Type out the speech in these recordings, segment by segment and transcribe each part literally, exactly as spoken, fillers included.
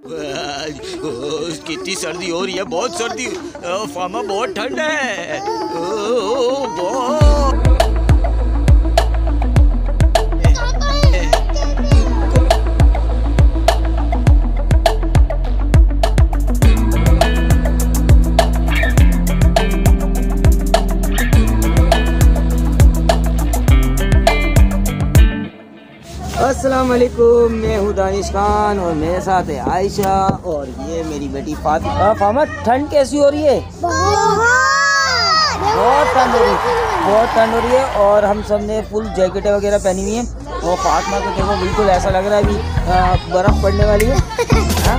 कितनी सर्दी हो रही है, बहुत सर्दी। फामा बहुत ठंड है। ओ, बहुत। अस्सलाम वालेकुम, मैं हूँ दानिश खान और मेरे साथ है आयशा और ये मेरी बेटी फातिमा। फामा, ठंड कैसी हो रही है? बहुत ठंड हो रही है, बहुत ठंड हो रही है और हम सब ने फुल जैकेटें वगैरह पहनी हुई हैं और फातिमा को देखो बिल्कुल ऐसा लग रहा है अभी बर्फ़ पड़ने वाली है। हाँ?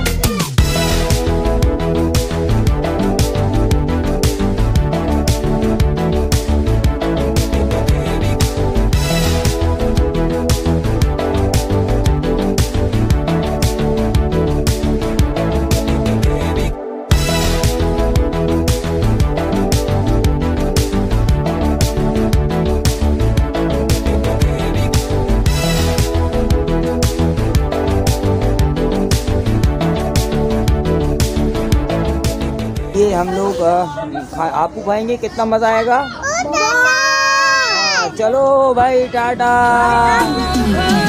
ये हम लोग खा, आपको खाएंगे, कितना मजा आएगा। चलो भाई, टाटा।